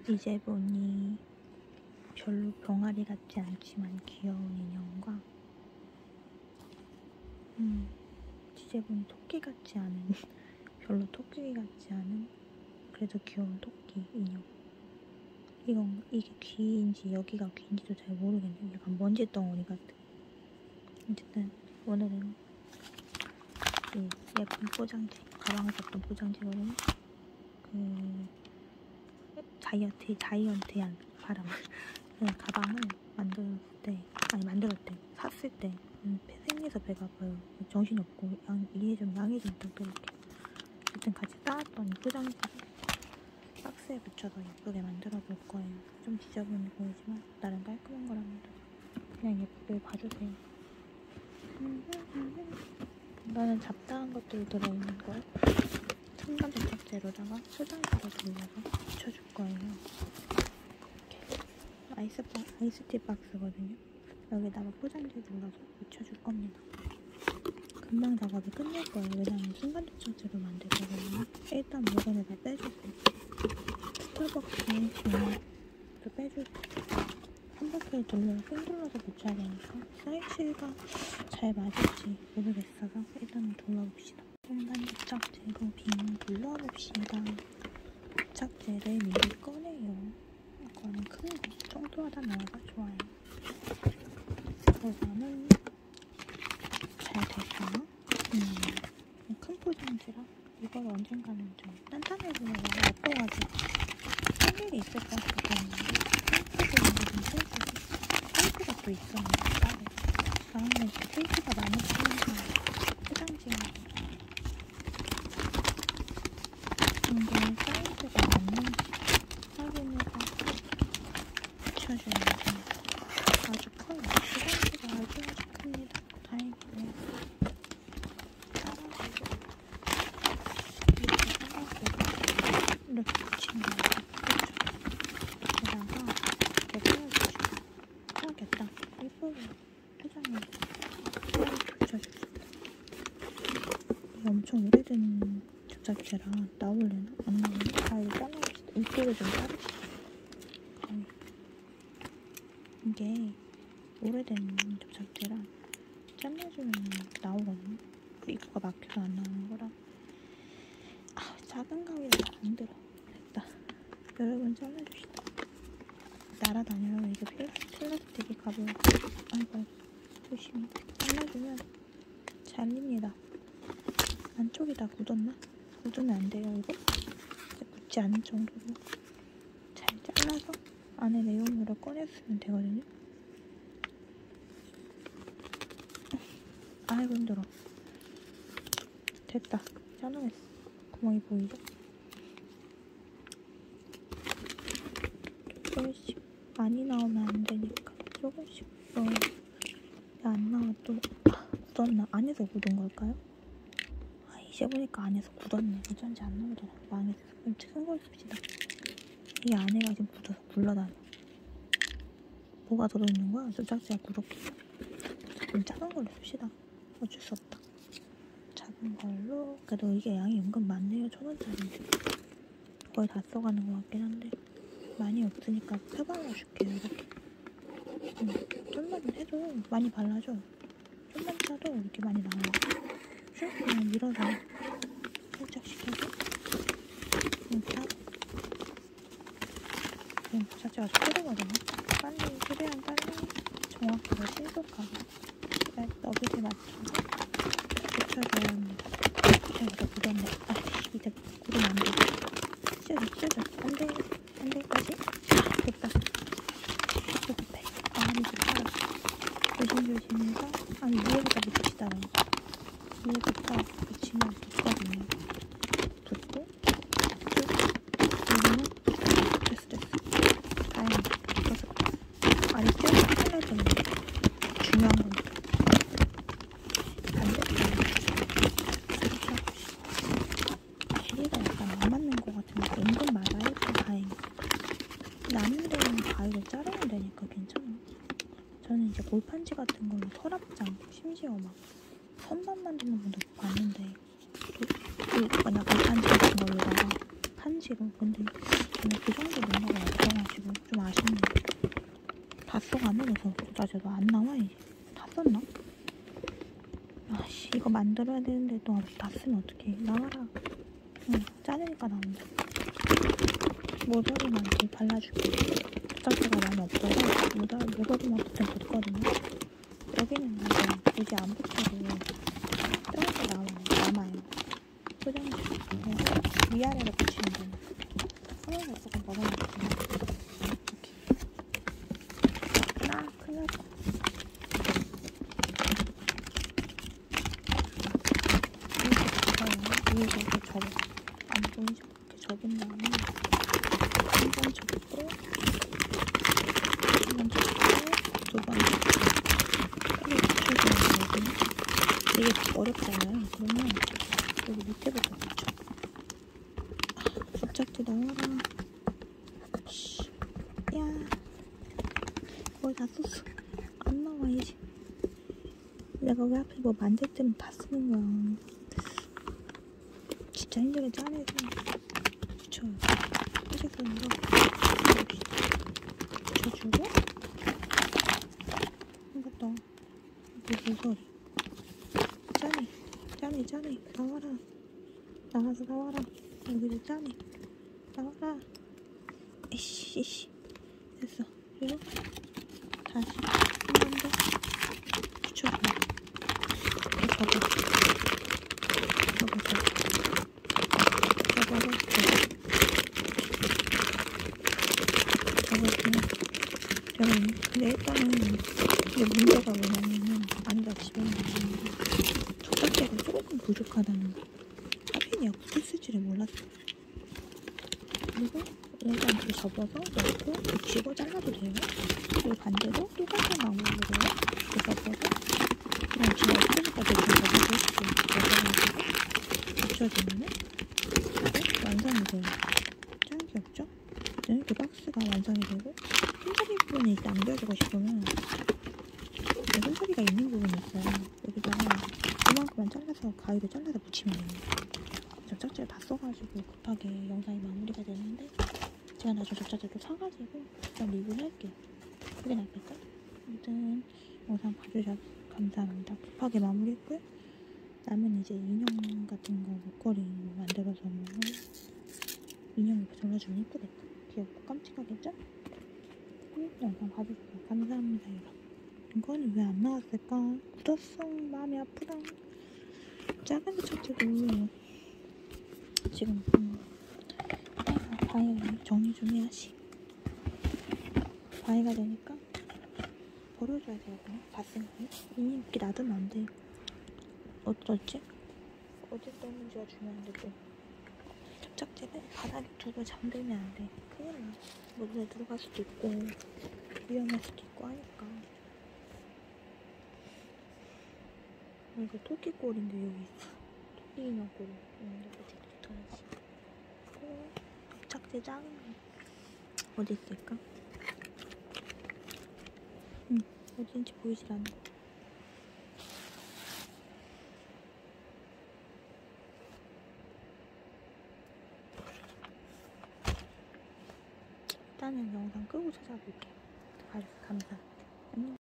이제 보니 별로 병아리 같지 않지만 귀여운 인형과 이제 보니 토끼 같지 않은 별로 토끼 같지 않은 그래도 귀여운 토끼 인형. 이게 귀인지 여기가 귀인지도 잘 모르겠네. 약간 먼지 덩어리 같은. 어쨌든 오늘은 이 예쁜 포장지, 가방을 줬던 포장지거든요. 자이언트한 바람. 가방을 샀을 때 생겨서 배가 아파요. 정신이 없고 양이 좀 부탁드릴게요. 어쨌든 같이 따왔던 이 포장지를 박스에 붙여서 예쁘게 만들어 볼 거예요. 좀 지저분해 보이지만 나름 깔끔한 거랍니다. 그냥 예쁘게 봐주세요. 이거는 잡다한 것들이 들어있는 걸 첨단 접착제로다가 포장지로 돌려서 붙여줄 거예요. 이렇게 아이스티 박스거든요. 여기다가 포장지 눌러서 붙여줄 겁니다. 금방 작업이 끝날 거예요. 왜냐면 순간 접착제로 만들 거거든요. 일단 물건을 다 빼주세요. 스타벅스 종이를 빼주세요. 한 바퀴를 삥 둘러서 붙여야 되니까 사이즈가 잘 맞을지 모르겠어서 일단은 둘러봅시다. 순간 접착제로 빙 둘러봅시다. 접착제를 미리 꺼내요. 이거는 큰 거, 쫑쫑하다 나와서 좋아요. 그거는 잘 됐어요. 큰 포장지라 이걸 언젠가는 좀 단단해지는 거가 예뻐가지고 할 일이 있을 것 같았는데 테이프가 또 있었는데 따로 나는 테이프가 많이 필요한 포장지가 근데 사이즈가 맞는지 확인해서 붙여줘야 돼요. 아주 커요. 포장지가 아주 큽니다. 다행이네요. 이렇게 붙이는 거예요. 게다가 이렇게 떼어주시고 이렇게 딱 예쁘게 포장을 붙여줍시다. 이게 엄청 오래된 접착제라 나올래나? 안 나오네? 이거 잘라봅시다. 이쪽을 좀 자릅시다. 이게 오래된 접착제라 잘라주면 나오거든요. 입구가 막혀서 안 나오는 거라. 작은 가위로 안 들어. 됐다. 여러분 잘라줍시다. 날아다녀요. 이게 플라스틱이 가벼워. 아이고 조심히. 잘라주면 잘립니다. 안쪽이 다 굳었나? 굳으면 안 돼요. 이거 굳지 않을 정도로 잘 잘라서 안에 내용물을 꺼냈으면 되거든요. 아이고 힘들어. 됐다. 잘라냈어. 구멍이 보이죠? 조금씩 많이 나오면 안 되니까 조금씩 넣어요. 안 나와 또 굳었나? 안에서 굳은 걸까요? 이제 보니까 안에서 굳었네. 어쩐지 안 나오더라. 망했어. 그럼 큰 걸 씁시다. 이 안에가 지금 굳어서 굴러다녀. 뭐가 들어있는 거야? 접착제가 그렇게. 좀 작은 걸로 씁시다. 어쩔 수 없다. 작은 걸로. 그래도 이게 양이 은근 많네요. 1,000원짜리인데. 거의 다 써가는 것 같긴 한데 많이 없으니까 펴발라줄게요. 이렇게. 좀만 해도 많이 발라줘. 좀만 짜도 이렇게 많이 나와요. 쭉 그냥 밀어서 살짝 식혀서 이렇게 하고 지금 접착제가 좀 흐르거든요. 최대한 빨리 정확하게 신속하게 너비에 맞춰서 붙여줘야 합니다. 밑에 묻었네. 밑에 굳으면 안 돼. 찢어져. 안 돼. 다시. 됐다. 급해. 많이 좋다. 조심조심해서 위에부터 붙이시다가 위에부터 붙이면 붙거든요. 붙고 여기는 됐어. 다행이다. 붙어서 아래 떼어서 잘라주는 게 중요한 거니까. 길이가 약간 안 맞는 것 같은데 은근 맞아요. 다행히. 남은 데는 가위로 자르면 되니까 괜찮아. 저는 이제 골판지 같은 걸로 서랍장, 심지어 막 선반 만드는 분도 봤는데 그냥 골판지 같은 걸로다가 판지로. 근데 저는 그 정도 뭔가가 다 써가 안 넣어서 족자제도 안 나와 이제. 다 썼나? 아씨 이거 만들어야 되는데 또 다 쓰면 어떡해. 나와라. 응 짜내니까 나온다. 모서리만 이렇게 발라줄게. 족자제가 많이 없어서 모서리만 붙으면 됐거든요. 여기는 이제 굳이 안 붙여도 쪄서 남아요. 포장지 위아래로 붙이면 되니까. 화면을 조금 먹어놓을게요. 이렇게. 아 큰일 났다. 위에서 이렇게 접어. 안 보이죠? 이렇게 접은 다음에 한 번 접고 한 번 접고 두 번 빨리 붙여줘야 되거든요. 이게 어렵잖아요. 그러면 여기 밑에부터 붙여. 족자제 나와라. 야 거의 다 썼어. 안 나와 이제. 내가 왜 하필 뭐 만들 때는 다 쓰는 거야. 진짜 힘들게 짜내서 붙여요. 회색선으로 붙여주고 한 번 더. 무슨 소리. 짜네 나와라. 나와라. 여기도 짜네 나와라. 이씨 됐어. 그리고 다시 한 번 더 붙여줘. 근데 일단은 이게 문제가 뭐냐면은 아니다 집에 있는 족자제가 조금 부족하다는 거. 하빈이가 굳이 쓸 줄을 몰랐어. 그리고 일단 이렇게 접어서 넣고 붙이고 잘라도 돼요. 그리고 반대로 똑같은 방법으로 이렇게 접어서 그냥 지금 없으니까 대충 접어서 붙여주면은 완성이 돼요. 짱 귀엽죠? 이렇게 박스가 완성이 되고 손잡이 부분이 남겨주고 싶으면 손잡이가 있는 부분이 있어요. 여기다가 이만큼만 잘라서 가위로 잘라서 붙이면 돼요. 접착제를 다 써가지고 급하게 영상이 마무리가 되는데 제가 나중에 접착제도 사가지고 일단 리뷰를 할게요. 그게 낫겠죠? 아무튼 영상 봐주셔서 감사합니다. 급하게 마무리했고요. 남은 이제 인형 같은 거 목걸이 만들어서 인형이 잘라주면 이쁘겠다. 귀엽고 깜찍하겠죠? 영상 봐주셔서 감사합니다 여러분. 이거는 왜 안 나왔을까? 묻었어. 마음이 아프다. 작은 접착제도 지금 바위가 정리 좀 해야지. 바위가 되니까 버려줘야 되거든요. 봤으니까요. 이미 이렇게 놔두면 안 돼. 어쩌지? 어디 떴는지가 중요한데 또 접착제는 바닥에 두고 잠들면 안 돼. 큰일 나. 뭐 눈에 들어갈 수도 있고 위험할 수도 있고 하니까. 이거 토끼꼬리인데 여기 있어. 토끼 인형 꼬리. 이렇게 붙어야지. 그리고 접착제 작은 거 어디 있을까? 어딘지 보이질 않네. 일단은 영상 끄고 찾아볼게요. 봐주셔서 감사합니다. 안녕.